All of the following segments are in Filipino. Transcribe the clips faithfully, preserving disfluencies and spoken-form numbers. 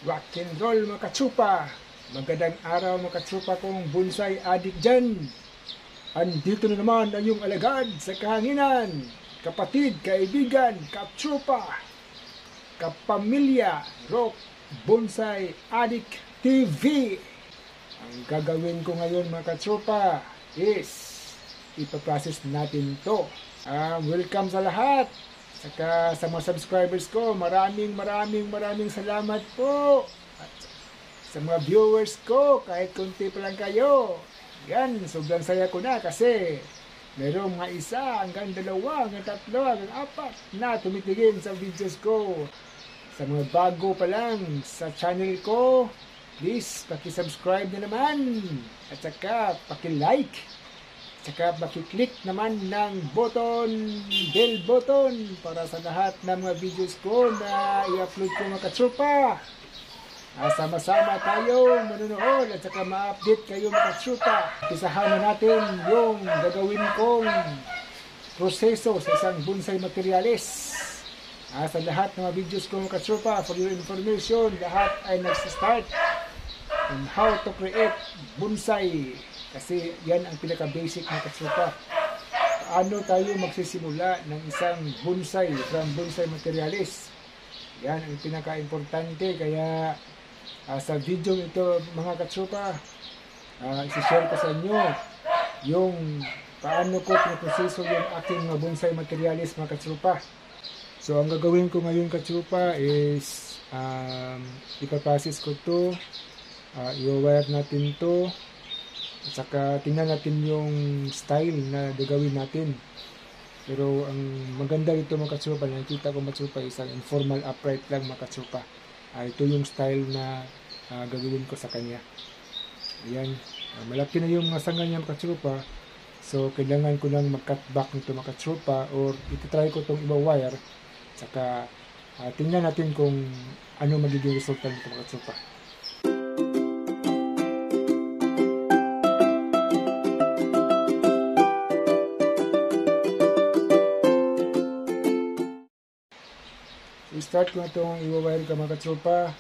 Rock and roll mga katsupa. Magandang araw mga katsupa kong bonsai addict dyan. Andito na naman ang iyong alagad sa kahanginan. Kapatid, kaibigan, katsupa, kapamilya, Rock Bonsai Addict T V. Ang gagawin ko ngayon mga katsupa is ipaprocess natin to. Uh, welcome sa lahat. Saka sa mga subscribers ko, maraming maraming maraming salamat po. At sa mga viewers ko, kahit konti pa lang kayo, yan, sobrang saya ko na kasi merong mga isa hanggang dalawa, hanggang tatlo, hanggang apat na tumitingin sa videos ko. Sa mga bago pa lang sa channel ko, please paki-subscribe na naman. At saka paki-like. Saka makiklik naman ng button, bell button para sa lahat ng mga videos ko na i-upload ko mga katsupa. Sama-sama tayo manonood at saka ma-update kayo mga katsupa. Pisahan na natin yung gagawin kong proseso sa isang bonsai materialis. Sa lahat ng mga videos ko mga katsupa, for your information, lahat ay nagsistart on how to create bonsai. Kasi yan ang pinaka-basic na katsupa. Paano tayo magsisimula ng isang bonsai from bonsai materialis? Yan ang pinaka-importante. Kaya uh, sa video ito mga katsupa, uh, isi-share ko sa inyo yung paano ko pinaproseso yung aking mga bonsai materialis mga katsupa. So ang gagawin ko ngayon katsupa is um, ipaprocess ko to, uh, i-wire natin to. At saka tingnan natin yung style na gagawin natin. Pero ang maganda dito mga katsupa, nakikita ko mga katsupa, isang informal upright lang mga katsupa. Uh, ito yung style na uh, gagawin ko sa kanya. Ayan, uh, malaki na yung mga sanga niya mga katsupa. So kailangan ko lang mag-cut back nito mga katsupa, or ititry ko itong iba wire. At saka uh, tingnan natin kung ano magiging resulta nito mga katsupa. Start ko na itong i-wire ka mga katsupa.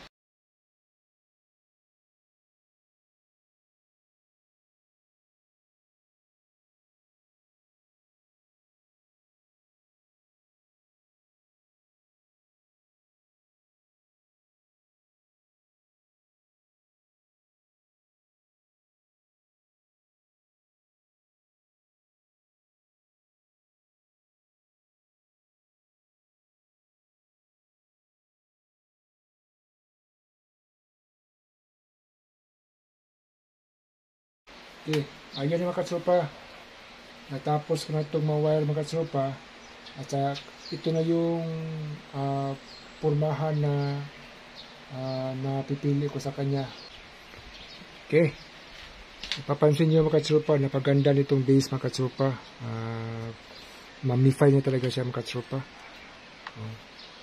Okay, ayan yung mga katsupa. Natapos ko na itong mga wire mga katsupa. At uh, ito na yung uh, pormahan na uh, na pipili ko sa kanya. Okay. Ipapansin nyo mga katsupa, napaganda nitong base mga katsupa. Uh, mamify na talaga siya mga katsupa. Uh,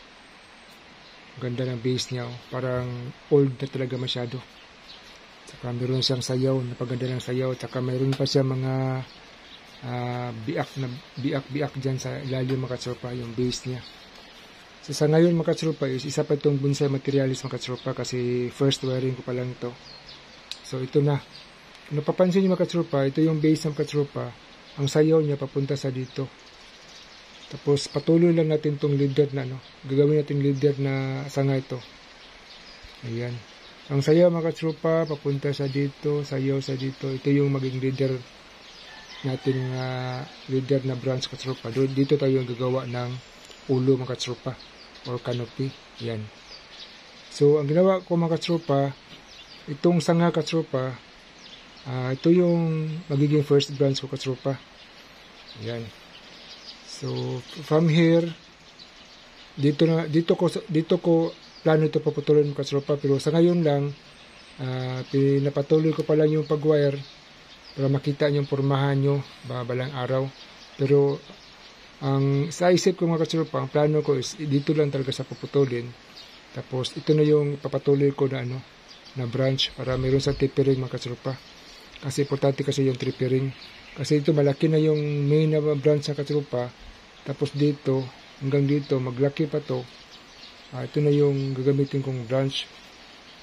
ganda ng base niya. Oh. Parang old na talaga masyado. Saka mayroon siyang sayaw, napaganda ng sayaw. Saka mayroon pa siya mga uh, biak na biak-biak dyan sa ilalim mga katsupa, yung base niya. So sa ngayon mga katsupa, is isa pa itong bonsai materialis mga katsupa kasi first wiring ko pa lang ito. So ito na. Kung napapansin niyo mga katsupa, ito yung base ng katsupa. Ang sayaw niya papunta sa dito. Tapos patuloy lang natin itong leader na, no? Gagawin natin leader na sanga ito. Ayan. Ang sayaw mga katsupa, papunta sa dito, sayaw sa dito. Ito yung maging leader natin, uh, leader na branch katsupa. Dito tayo gagawa ng ulo mga katsupa or canopy. Yan. So, ang ginawa ko mga katsupa, itong sanga katsupa, uh, ito yung magiging first branch ko katsupa. Yan. So, from here, dito na dito ko dito ko plano ito paputuloy ng katsupa, pero sa ngayon lang uh, pinapatuloy ko pa lang yung pag-wire para makita yung pormahan nyo balang araw. Pero ang sa isip ko mga katsupa, ang plano ko is dito lang talaga sa puputulin. Tapos ito na yung papatuloy ko na ano na branch para mayroon sa tapering mga katsupa. Kasi importante kasi yung tapering. Kasi ito malaki na yung main na branch ng katsupa. Tapos dito hanggang dito maglaki pa to. Uh, ito na yung gagamitin kong branch.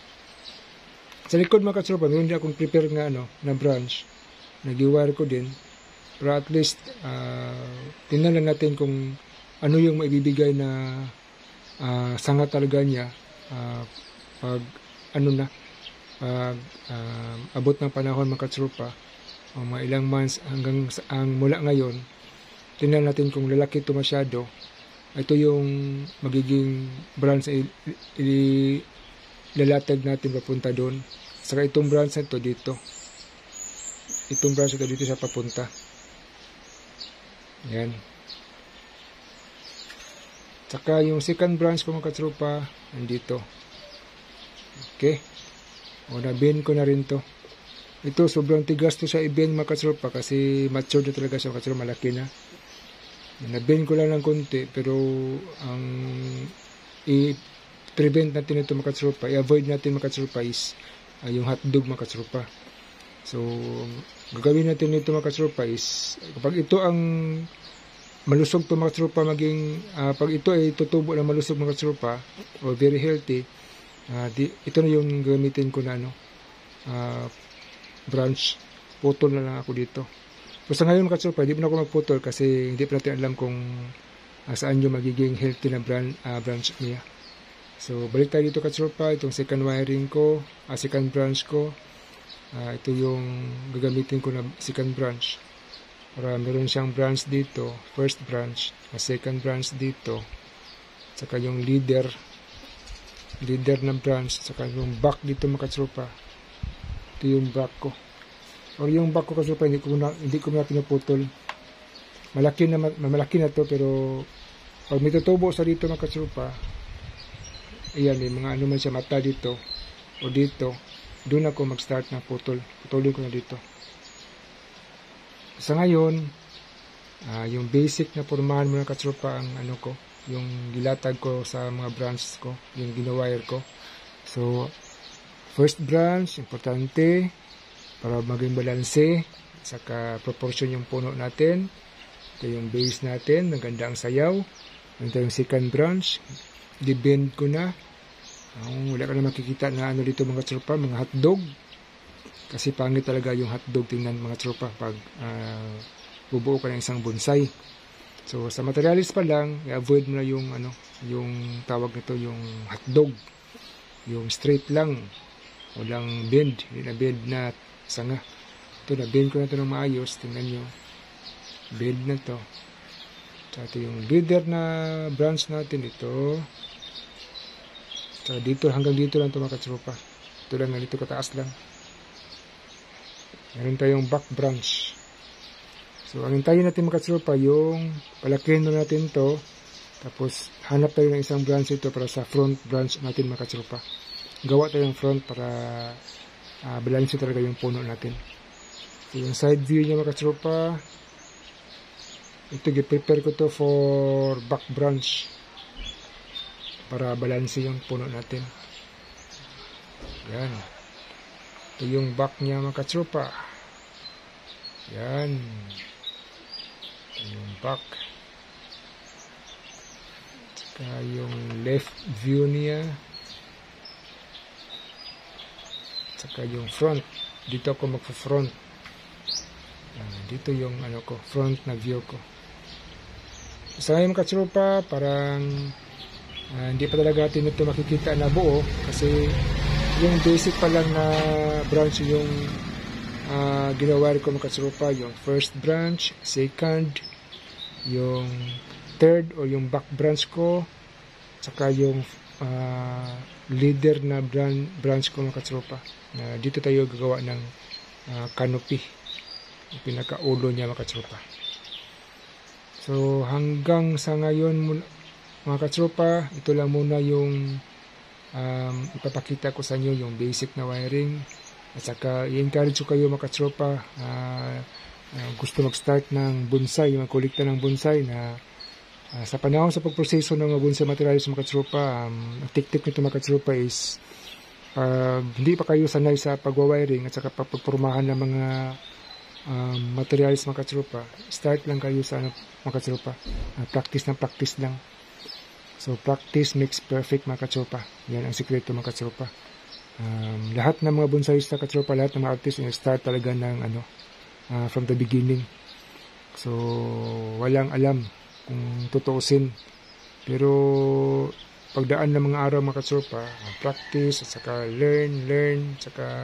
Sa likod mga katropa, meron din akong prepare nga ano, na branch. Nag-wire ko din. Pero at least, uh, tingnan lang natin kung ano yung maibibigay na uh, sanga talaga niya uh, pag ano na, pag uh, abot ng panahon mga katropa, o mga ilang months hanggang ang mula ngayon, tingnan natin kung lalaki ito masyado. Ito yung magiging branch na ilalatag natin papunta doon. Saka itong branch na ito dito. Itong branch na ito dito sa papunta. Yan. Saka yung second branch ko mga katropa, nandito. Okay. O na-bend ko na rin to. Ito, sobrang tigas to sa i-bend mga katropa kasi mature na talaga siya mga katropa, malaki na. Na-bend ko lang ng konti, pero ang i-prevent natin ito mga katropa, i-avoid natin mga katropa is uh, yung hotdog mga katropa. So, gagawin natin ito mga katropa is, kapag ito ang malusog to mga katropa, maging, uh, pag ito ay tutubo na malusog mga katropa, o very healthy, uh, di, ito na yung gamitin ko na ano, uh, branch. Putol na lang ako dito. So, sa ngayon mga katropa, hindi mo na ako magputol kasi hindi pa natin alam kung uh, saan yung magiging healthy na brand, uh, branch niya. So, balik tayo dito katropa. Itong second wiring ko, uh, second branch ko. Uh, ito yung gagamitin ko na second branch. Para meron siyang branch dito, first branch, uh, second branch dito. Saka yung leader, leader ng branch. Saka yung back dito mga katropa. Ito yung back ko. Or yung back ko katropa, hindi ko na, hindi ko na pinuputol. Malaki na, malaki na to, pero pag may tutubo sa dito mga katropa, ayan, may mga ano man siya, mata dito, o dito, doon ako mag-start na putol. Putulin ko na dito. Sa ngayon, uh, yung basic na pormahan mo ng katropa, ang ano ko, yung gilatag ko sa mga branches ko, yung ginawire ko. So, first branch, importante, para maging balanse, saka proportion yung puno natin. Ito yung base natin, maganda ang sayaw. Ito yung second branch, di-bend ko na. Um, wala ka na makikita na ano dito mga tropa, mga hotdog. Kasi pangit talaga yung hotdog, tingnan mga tropa, pag uh, bubuo ka ng isang bonsai. So, sa materialis pa lang, i-avoid mo na yung, ano, yung tawag nito, yung hotdog. Yung straight lang. Walang bend, hindi na bend na sanga. Ito na, bend ko na ito ng maayos. Tingnan nyo. Bend na to. So, ito yung leader na branch natin. Ito. So, dito, hanggang dito lang ito mga katropa. Ito lang, dito kataas lang. Meron tayong back branch. So, ang hintayin natin mga katropa, yung palakihin na natin to. Tapos, hanap tayo ng isang branch ito para sa front branch natin mga katropa. Gawa tayo ng front para uh, balanse talaga yung puno natin. So, yung side view niya mga katropa, ito i-prepare ko to for back branch para balanse yung puno natin. Yan. Ito yung back niya mga katropa. Yan. Ito yung back. Saka yung left view niya. Saka yung front. Dito ako magpa-front. Uh, dito yung ano ko, front na view ko. Sa ngayon mga katropa, parang uh, hindi pa talaga natin ito makikita na buo kasi yung basic pa lang na branch yung uh, ginawa ko mga katropa, yung first branch, second, yung third o yung back branch ko, saka yung uh, leader na branch, branch ko mga katropa. Na dito tayo gagawa ng uh, canopy, yung pinakaulo niya mga katropa. So hanggang sa ngayon mga katropa, ito lang muna yung um, ipapakita ko sa inyo, yung basic na wiring. At saka i-encourage ko kayo mga katropa uh, uh, gusto mag-start ng bonsai, mag-kolekta ng bonsai na uh, sa panahon sa pagproseso ng mga bonsai materials mga katropa, um, ang tik-tik nito mga katropa is Uh, hindi pa kayo sanay sa pagwawiring at saka pagpurmahan ng mga um, materials mga katropa, start lang kayo sa ano, mga katropa, uh, practice na practice lang. So practice makes perfect mga katropa. Yan ang sikreto mga katropa. Um, lahat ng mga bonsaiista katropa, lahat ng mga artist yung start talaga ng ano, uh, from the beginning. So, walang alam kung tutuusin. Pero, pagdaan ng mga araw mga katropa, practice, at saka learn, learn, at saka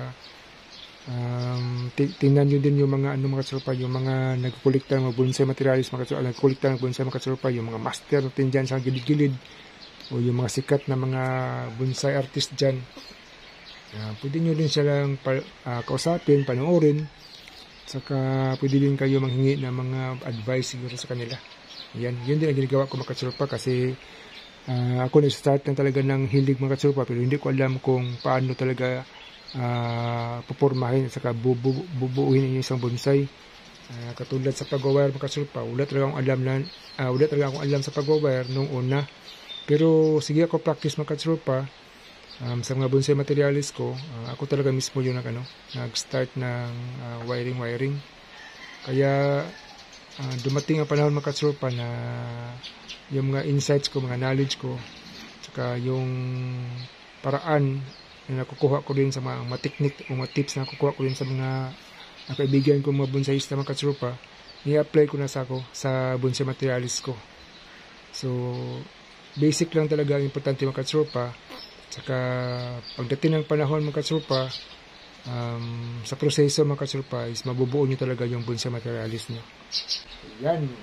um, tingnan nyo din yung mga ano mga katropa, yung mga nagkukulikta ng mga bonsai materials mga katropa, nagkukulikta ng bonsai mga katropa, yung mga master natin dyan sa gilid-gilid, o yung mga sikat na mga bonsai artist dyan. Uh, pwede nyo din silang pa, uh, kausapin, panoorin, saka pwede din kayo manghingi ng mga advice siguro sa kanila. Yan, yun din ang ginagawa ko mga katsurpa, kasi uh, ako nag-start na talaga ng hilig mga katsurpa, pero hindi ko alam kung paano talaga uh, pupormahin at saka bubu bubuuhin yung isang bonsai. Uh, katulad sa pag-wire mga katsurpa, wala talaga akong alam na, uh, wala talaga akong alam sa pag-wire nung una. Pero sige ako practice mga katsurpa. Um, sa mga bonsai materials ko, uh, ako talaga mismo yung nag, ano, nag-start ng uh, wiring-wiring. Kaya uh, dumating ang panahon mga katsurpa na yung mga insights ko, mga knowledge ko, saka yung paraan na nakukuha ko rin sa mga, mga technique o mga tips na nakukuha ko rin sa mga uh, kaibigan ko, mga bonsaista mga katsurpa, i-apply ko na sa ako sa bonsai materials ko. So, basic lang talaga ang importante mga katsurpa. Saka pagdating ng panahon mga katsurpa, um, sa proseso mga katsurpa is mabubuo nyo talaga yung bonsai materials nyo. Yan.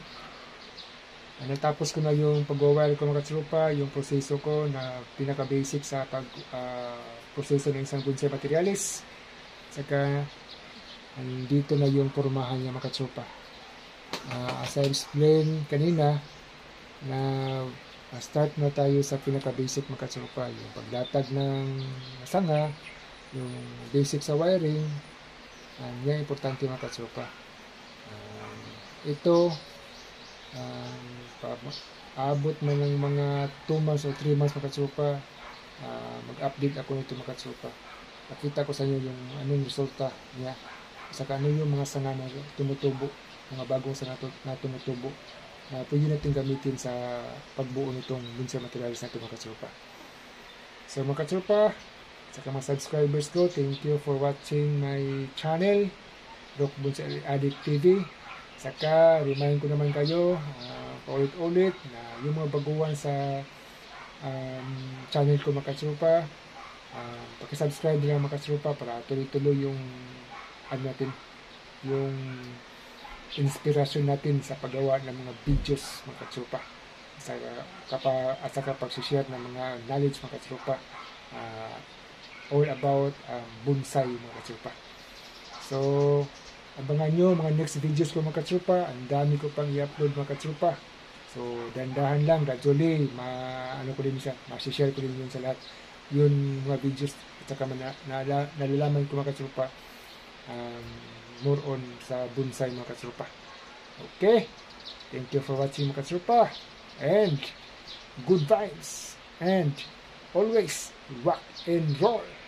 Natapos ko na yung pag-wire ko mga katsurpa, yung proseso ko na pinaka-basic sa pag uh, proseso ng isang bonsai materials. Saka dito na yung pormahan niya mga katsurpa. Uh, as I explained kanina, na Uh, start na tayo sa pinaka-basic mga katsurpa, yung paglatag ng sanga, yung basic sa wiring, uh, yan importante mga katsurpa. Uh, ito, um, abot na ng mga two months o three months mga katsurpa, uh, mag-update ako nito mga katsurpa. Pakita ko sa inyo yung anong resulta niya, saka ano yung mga sanga na tumutubo, mga bagong sanga na tumutubo, na uh, pwede natin gamitin sa pagbuo nitong bonsai materials na ito mga katsurpa. So mga katsurpa, saka mga subscribers ko, thank you for watching my channel, Rock Bonsai Addict T V. Saka remind ko naman kayo, uh, paulit-ulit na yung mga baguhan sa um, channel ko mga katsurpa, uh, pakisubscribe lang mga katsurpa para tuloy-tuloy yung ano natin, yung inspirasyon natin sa paggawa ng mga videos mga katsurpa, sa kapa, at saka pag-share ng mga knowledge mga katsurpa, uh, all about um, bonsai mga katsurpa. So abangan nyo mga next videos ko mga katsurpa, ang dami ko pang i-upload mga katsurpa. So dandahan lang, gradually ma, ano ko din siya, ma-share ko din yun sa lahat yun mga videos, at saka na, na, nalalaman ko mga katsurpa um, more on sa bonsai mga katsurpa. Okay, thank you for watching mga katsurpa, and good vibes, and always rock and roll.